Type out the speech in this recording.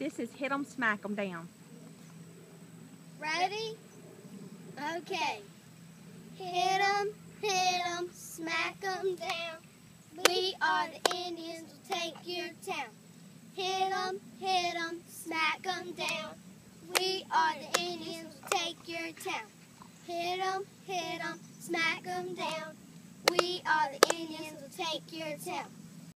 This is hit 'em, smack 'em down. Ready? Okay. Hit 'em, smack 'em down. We are the Indians, will take your town. Hit 'em, smack 'em down. We are the Indians, will take your town. Hit 'em, smack 'em down. We are the Indians, will take your town.